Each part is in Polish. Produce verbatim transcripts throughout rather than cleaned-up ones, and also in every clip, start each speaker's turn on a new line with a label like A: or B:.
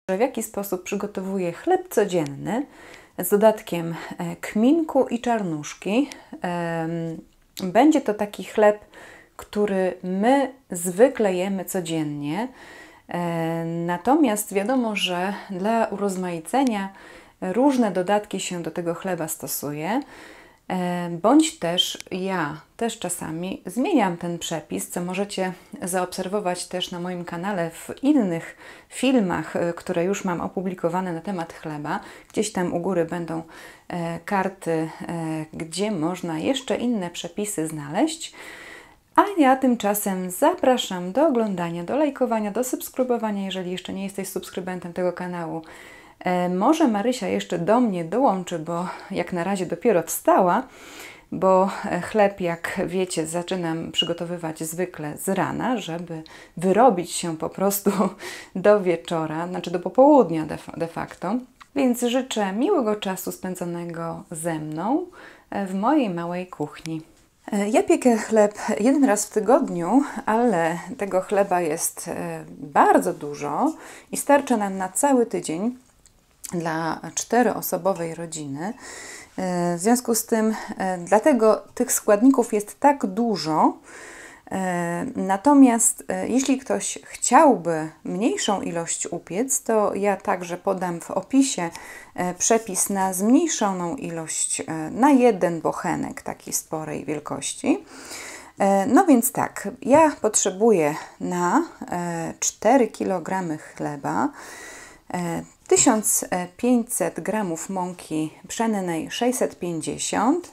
A: W jaki sposób przygotowuję chleb codzienny z dodatkiem kminku i czarnuszki. Będzie to taki chleb, który my zwykle jemy codziennie, natomiast wiadomo, że dla urozmaicenia różne dodatki się do tego chleba stosuje, bądź też ja też czasami zmieniam ten przepis, co możecie zaobserwować też na moim kanale w innych filmach, które już mam opublikowane na temat chleba. Gdzieś tam u góry będą karty, gdzie można jeszcze inne przepisy znaleźć. A ja tymczasem zapraszam do oglądania, do lajkowania, do subskrybowania, jeżeli jeszcze nie jesteś subskrybentem tego kanału. Może Marysia jeszcze do mnie dołączy, bo jak na razie dopiero wstała, bo chleb, jak wiecie, zaczynam przygotowywać zwykle z rana, żeby wyrobić się po prostu do wieczora, znaczy do popołudnia de facto. Więc życzę miłego czasu spędzonego ze mną w mojej małej kuchni. Ja piekę chleb jeden raz w tygodniu, ale tego chleba jest bardzo dużo i starcza nam na cały tydzień dla czteroosobowej rodziny. W związku z tym, dlatego tych składników jest tak dużo. Natomiast jeśli ktoś chciałby mniejszą ilość upiec, to ja także podam w opisie przepis na zmniejszoną ilość, na jeden bochenek takiej sporej wielkości. No więc tak, ja potrzebuję na cztery kilogramy chleba tysiąc pięćset gramów mąki pszennej sześćset pięćdziesiąt,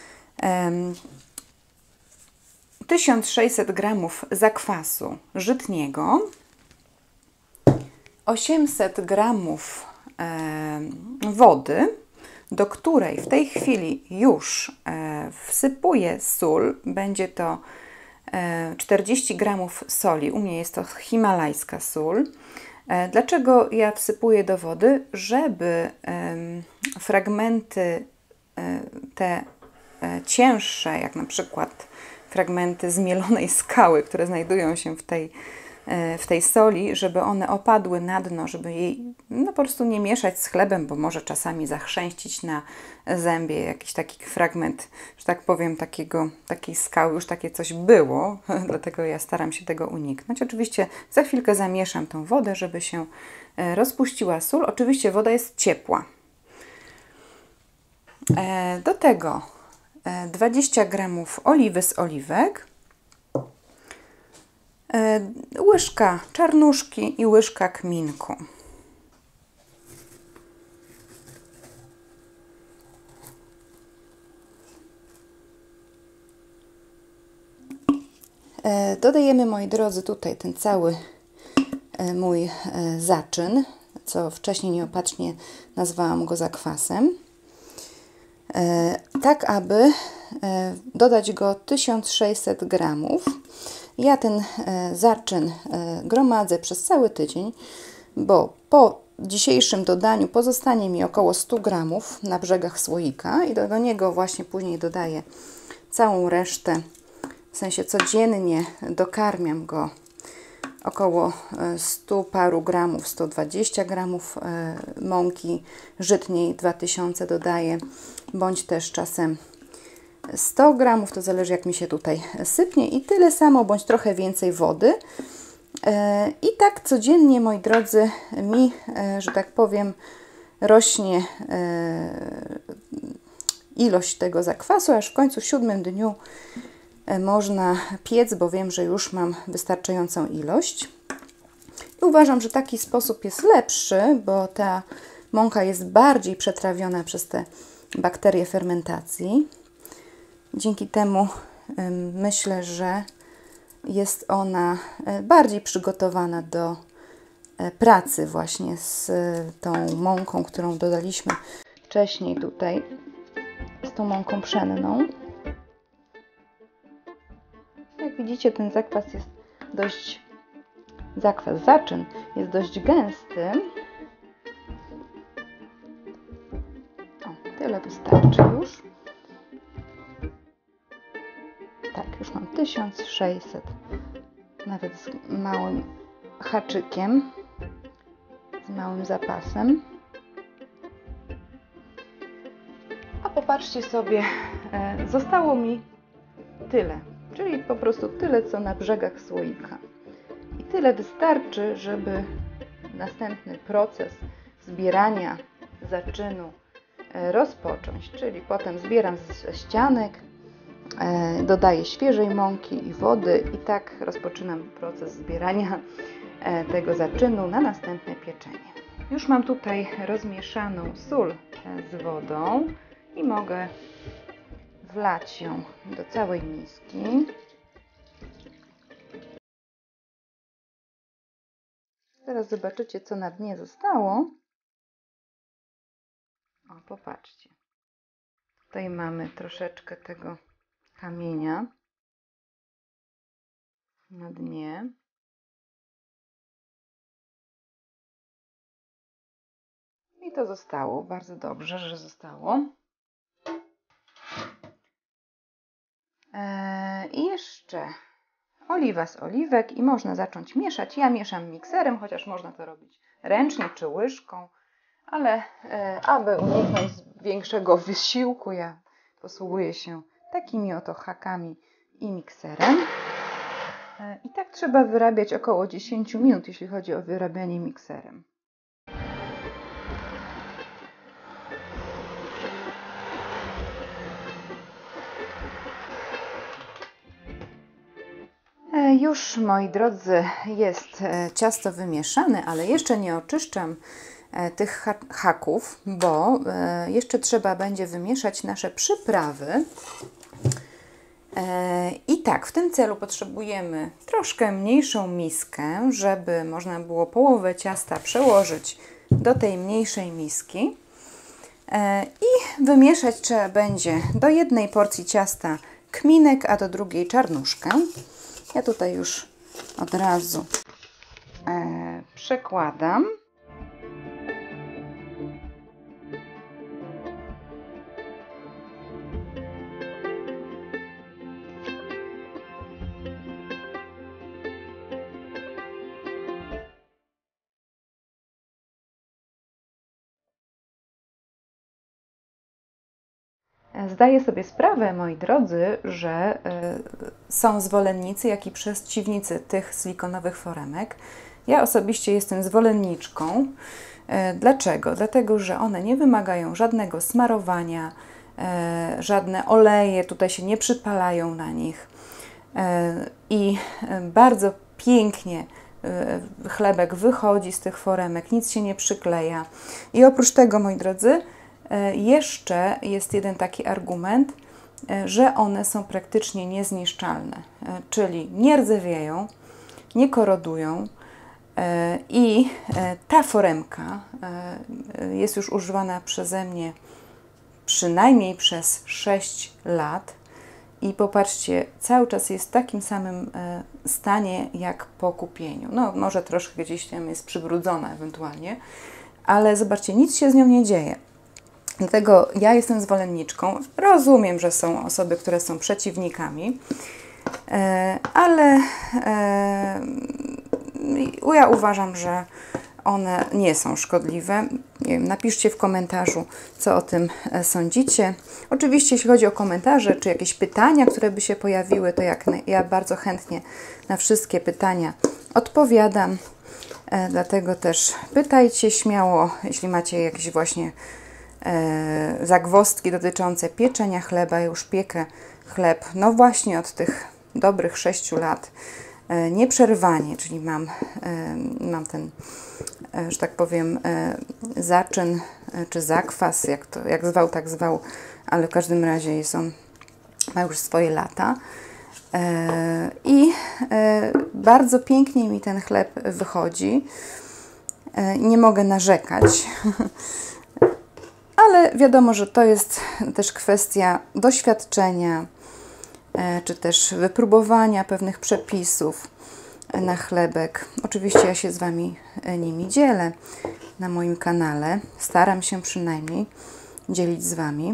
A: tysiąc sześćset gramów zakwasu żytniego, osiemset gramów wody, do której w tej chwili już wsypuję sól. Będzie to czterdzieści gramów soli, u mnie jest to himalajska sól. Dlaczego ja wsypuję do wody? Żeby fragmenty te cięższe, jak na przykład fragmenty zmielonej skały, które znajdują się w tej, w tej soli, żeby one opadły na dno, żeby jej no, po prostu nie mieszać z chlebem, bo może czasami zachrzęścić na zębie jakiś taki fragment, że tak powiem, takiego, takiej skały. Już takie coś było, dlatego ja staram się tego uniknąć. Oczywiście za chwilkę zamieszam tą wodę, żeby się rozpuściła sól. Oczywiście woda jest ciepła. Do tego dwadzieścia gramów oliwy z oliwek, łyżka czarnuszki i łyżka kminku. Dodajemy, moi drodzy, tutaj ten cały mój zaczyn, co wcześniej nieopatrznie nazwałam go zakwasem, tak aby dodać go tysiąc sześćset gramów. Ja ten zaczyn gromadzę przez cały tydzień, bo po dzisiejszym dodaniu pozostanie mi około stu gramów na brzegach słoika i do, do niego właśnie później dodaję całą resztę, w sensie codziennie dokarmiam go około stu paru gramów, sto dwadzieścia gramów mąki żytniej, dwa tysiące dodaję, bądź też czasem sto gramów, to zależy jak mi się tutaj sypnie, i tyle samo, bądź trochę więcej wody. I tak codziennie, moi drodzy, mi, że tak powiem, rośnie ilość tego zakwasu, aż w końcu w siódmym dniu można piec, bo wiem, że już mam wystarczającą ilość. I uważam, że taki sposób jest lepszy, bo ta mąka jest bardziej przetrawiona przez te bakterie fermentacji. Dzięki temu myślę, że jest ona bardziej przygotowana do pracy właśnie z tą mąką, którą dodaliśmy wcześniej tutaj, z tą mąką pszenną. Jak widzicie, ten zakwas jest dość, zakwas zaczyn jest dość gęsty. O, tyle wystarczy już. Tak, już mam tysiąc sześćset, nawet z małym haczykiem z małym zapasem. A popatrzcie sobie, zostało mi tyle, czyli po prostu tyle, co na brzegach słoika. I tyle wystarczy, żeby następny proces zbierania zaczynu rozpocząć, czyli potem zbieram ze ścianek, dodaję świeżej mąki i wody i tak rozpoczynam proces zbierania tego zaczynu na następne pieczenie. Już mam tutaj rozmieszaną sól z wodą i mogę wlać ją do całej miski. Teraz zobaczycie, co na dnie zostało. O, popatrzcie. Tutaj mamy troszeczkę tego kamienia na dnie. I to zostało. Bardzo dobrze, że zostało. Eee, I jeszcze oliwa z oliwek i można zacząć mieszać. Ja mieszam mikserem, chociaż można to robić ręcznie czy łyżką, ale e, aby uniknąć większego wysiłku, ja posługuję się takimi oto hakami i mikserem. E, I tak trzeba wyrabiać około dziesięć minut, jeśli chodzi o wyrabianie mikserem. Już, moi drodzy, jest ciasto wymieszane, ale jeszcze nie oczyszczam tych haków, bo jeszcze trzeba będzie wymieszać nasze przyprawy. I tak, w tym celu potrzebujemy troszkę mniejszą miskę, żeby można było połowę ciasta przełożyć do tej mniejszej miski. I wymieszać trzeba będzie do jednej porcji ciasta kminek, a do drugiej czarnuszkę. Ja tutaj już od razu e, przekładam. Zdaję sobie sprawę, moi drodzy, że y, są zwolennicy, jak i przeciwnicy tych silikonowych foremek. Ja osobiście jestem zwolenniczką. Y, dlaczego? Dlatego, że one nie wymagają żadnego smarowania, y, żadne oleje tutaj się nie przypalają na nich. Y, I bardzo pięknie y, chlebek wychodzi z tych foremek, nic się nie przykleja. I oprócz tego, moi drodzy, jeszcze jest jeden taki argument, że one są praktycznie niezniszczalne, czyli nie rdzewieją, nie korodują i ta foremka jest już używana przeze mnie przynajmniej przez sześć lat i popatrzcie, cały czas jest w takim samym stanie jak po kupieniu. No może troszkę gdzieś tam jest przybrudzona ewentualnie, ale zobaczcie, nic się z nią nie dzieje. Dlatego ja jestem zwolenniczką. Rozumiem, że są osoby, które są przeciwnikami, ale ja uważam, że one nie są szkodliwe. Nie wiem, napiszcie w komentarzu, co o tym sądzicie. Oczywiście, jeśli chodzi o komentarze, czy jakieś pytania, które by się pojawiły, to jak ja bardzo chętnie na wszystkie pytania odpowiadam. Dlatego też pytajcie śmiało, jeśli macie jakieś właśnie zagwozdki dotyczące pieczenia chleba. Ja już piekę chleb, no właśnie od tych dobrych sześciu lat nieprzerwanie, czyli mam, mam ten, że tak powiem, zaczyn czy zakwas, jak to jak zwał, tak zwał, ale w każdym razie jest on, ma już swoje lata. I bardzo pięknie mi ten chleb wychodzi. Nie mogę narzekać. Ale wiadomo, że to jest też kwestia doświadczenia, czy też wypróbowania pewnych przepisów na chlebek. Oczywiście ja się z Wami nimi dzielę na moim kanale. Staram się przynajmniej dzielić z Wami.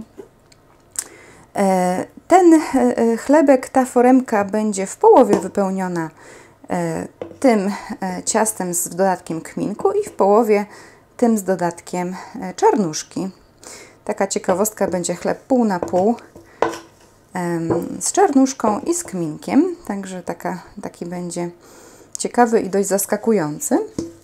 A: Ten chlebek, ta foremka będzie w połowie wypełniona tym ciastem z dodatkiem kminku i w połowie tym z dodatkiem czarnuszki. Taka ciekawostka, będzie chleb pół na pół z czarnuszką i z kminkiem, także taka, taki będzie ciekawy i dość zaskakujący.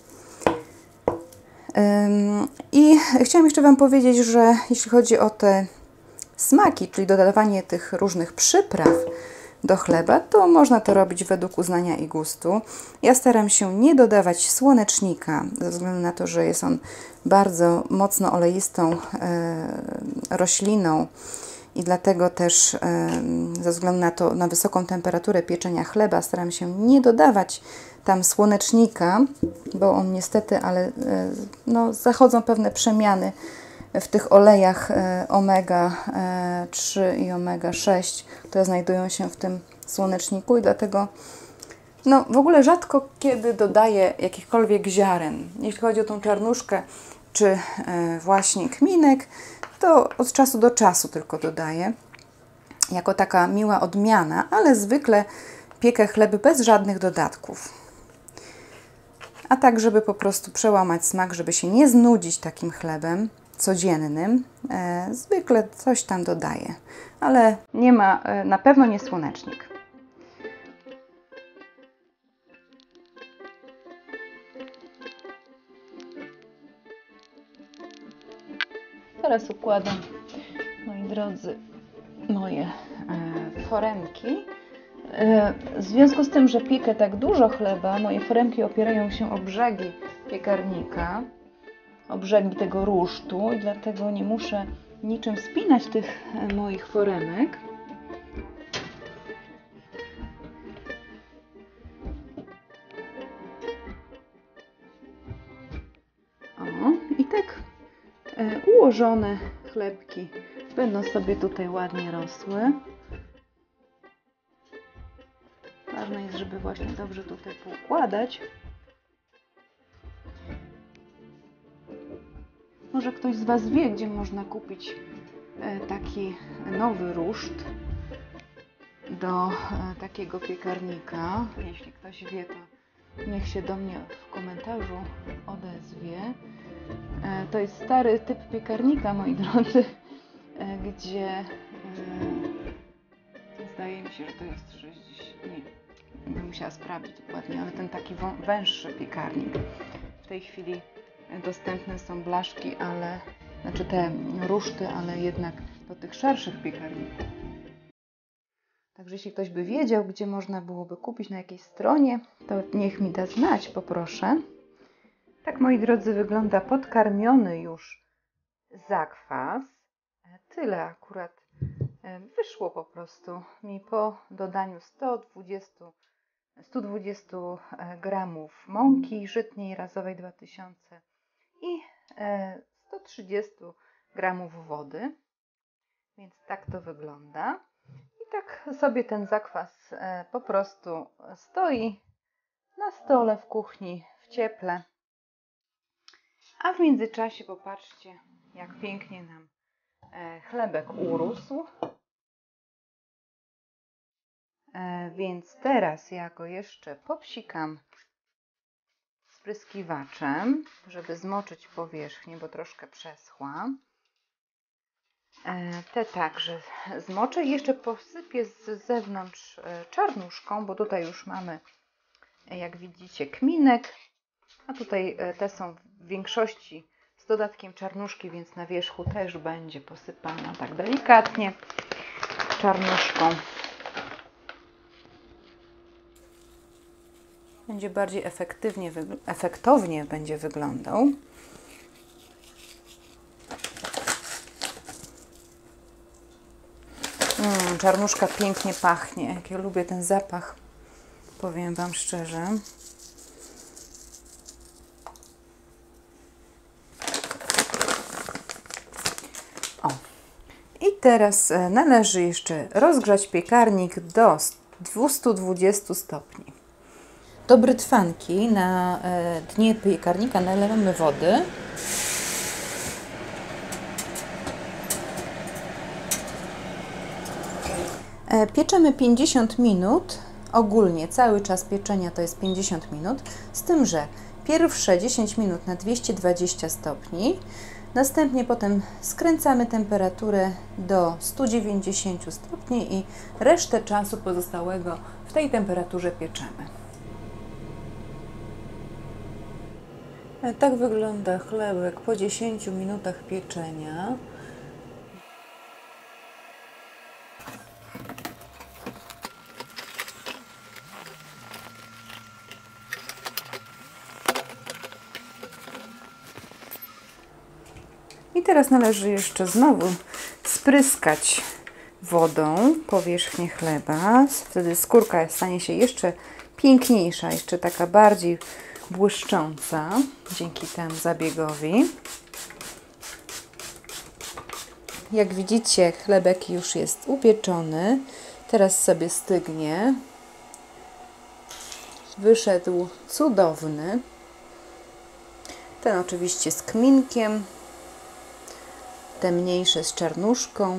A: I chciałam jeszcze Wam powiedzieć, że jeśli chodzi o te smaki, czyli dodawanie tych różnych przypraw do chleba, to można to robić według uznania i gustu. Ja staram się nie dodawać słonecznika, ze względu na to, że jest on bardzo mocno oleistą e, rośliną i dlatego też e, ze względu na to, na wysoką temperaturę pieczenia chleba, staram się nie dodawać tam słonecznika, bo on niestety, ale e, no, zachodzą pewne przemiany w tych olejach omega trzy i omega sześć, które znajdują się w tym słoneczniku i dlatego no, w ogóle rzadko kiedy dodaję jakichkolwiek ziaren. Jeśli chodzi o tą czarnuszkę czy właśnie kminek, to od czasu do czasu tylko dodaję, jako taka miła odmiana, ale zwykle piekę chleby bez żadnych dodatków. A tak, żeby po prostu przełamać smak, żeby się nie znudzić takim chlebem codziennym, e, zwykle coś tam dodaję, ale nie ma, e, na pewno nie słonecznik. Teraz układam, moi drodzy, moje e, foremki. E, w związku z tym, że piekę tak dużo chleba, moje foremki opierają się o brzegi piekarnika, o brzegi tego rusztu i dlatego nie muszę niczym spinać tych moich foremek. O, i tak e, ułożone chlebki będą sobie tutaj ładnie rosły. Ważne jest, żeby właśnie dobrze tutaj poukładać. Może ktoś z Was wie, gdzie można kupić taki nowy ruszt do takiego piekarnika. Jeśli ktoś wie, to niech się do mnie w komentarzu odezwie. To jest stary typ piekarnika, moi drodzy, gdzie zdaje mi się, że to jest sześćdziesiąt, nie, bym musiała sprawdzić dokładnie, ale ten taki węższy piekarnik. W tej chwili dostępne są blaszki, ale, znaczy te ruszty, ale jednak do tych szerszych piekarników. Także jeśli ktoś by wiedział, gdzie można byłoby kupić, na jakiej stronie, to niech mi da znać, poproszę. Tak, moi drodzy, wygląda podkarmiony już zakwas. Tyle akurat wyszło po prostu mi po dodaniu sto dwadzieścia gramów mąki żytniej razowej dwa tysiące i sto trzydzieści gramów wody. Więc tak to wygląda. I tak sobie ten zakwas po prostu stoi na stole w kuchni w cieple. A w międzyczasie popatrzcie, jak pięknie nam chlebek urósł. Więc teraz ja go jeszcze popsikam spryskiwaczem, żeby zmoczyć powierzchnię, bo troszkę przeschła. Te także zmoczę i jeszcze posypię z zewnątrz czarnuszką, bo tutaj już mamy, jak widzicie, kminek, a tutaj te są w większości z dodatkiem czarnuszki, więc na wierzchu też będzie posypana tak delikatnie czarnuszką. Będzie bardziej efektywnie, efektownie będzie wyglądał. Mm, czarnuszka pięknie pachnie. Jak ja lubię ten zapach, powiem Wam szczerze. O. I teraz należy jeszcze rozgrzać piekarnik do dwieście dwadzieścia stopni. Do brytwanki na dnie piekarnika nalewamy wody. Pieczemy pięćdziesiąt minut ogólnie cały czas pieczenia to jest pięćdziesiąt minut, z tym, że pierwsze dziesięć minut na dwieście dwadzieścia stopni, następnie potem skręcamy temperaturę do stu dziewięćdziesięciu stopni i resztę czasu pozostałego w tej temperaturze pieczemy. Tak wygląda chlebek po dziesięciu minutach pieczenia. I teraz należy jeszcze znowu spryskać wodą powierzchnię chleba. Wtedy skórka stanie się jeszcze piękniejsza, jeszcze taka bardziej błyszcząca dzięki temu zabiegowi. Jak widzicie, chlebek już jest upieczony. Teraz sobie stygnie. Wyszedł cudowny. Ten oczywiście z kminkiem. Te mniejsze z czarnuszką.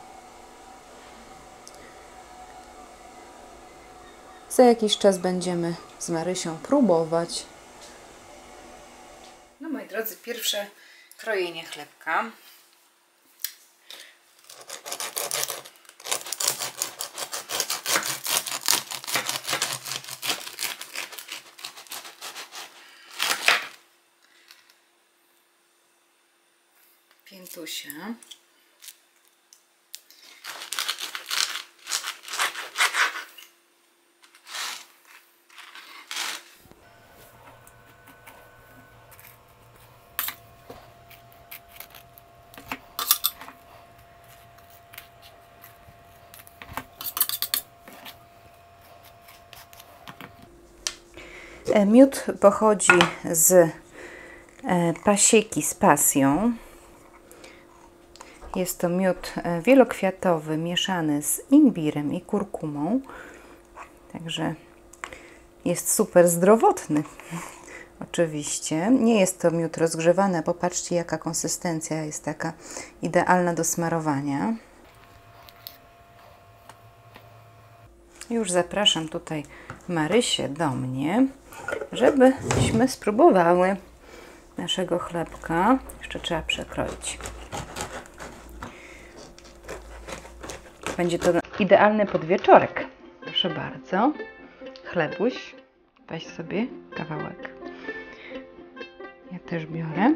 A: Za jakiś czas będziemy z Marysią próbować. No moi drodzy, pierwsze krojenie chlebka. Piętusia. Miód pochodzi z pasieki z pasją. Jest to miód wielokwiatowy mieszany z imbirem i kurkumą. Także jest super zdrowotny. Oczywiście. Nie jest to miód rozgrzewany. Popatrzcie, jaka konsystencja jest taka idealna do smarowania. Już zapraszam tutaj Marysię do mnie, żebyśmy spróbowały naszego chlebka. Jeszcze trzeba przekroić. Będzie to idealny podwieczorek. Proszę bardzo. Chlebuś. Weź sobie kawałek. Ja też biorę.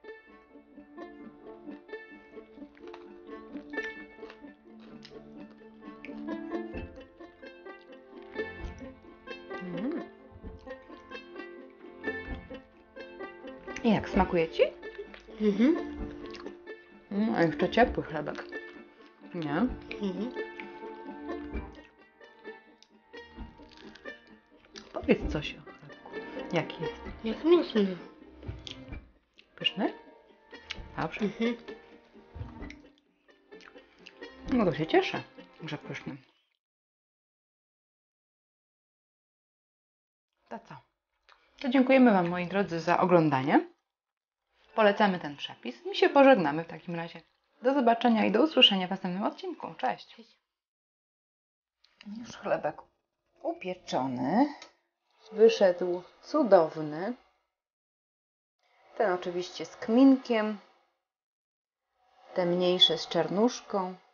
A: Mm. I jak smakuje Ci? Mhm. Mm, a jeszcze ciepły chlebek. Nie? Mhm. Powiedz coś o chlebku. Jaki jest?
B: Jak mięsny.
A: Pyszny? Dobrze.
B: Mhm.
A: No to się cieszę, że pyszny. To co? To dziękujemy Wam, moi drodzy, za oglądanie. Polecamy ten przepis i się pożegnamy w takim razie. Do zobaczenia i do usłyszenia w następnym odcinku. Cześć! Już chlebek upieczony. Wyszedł cudowny. Ten oczywiście z kminkiem. Te mniejsze z czarnuszką.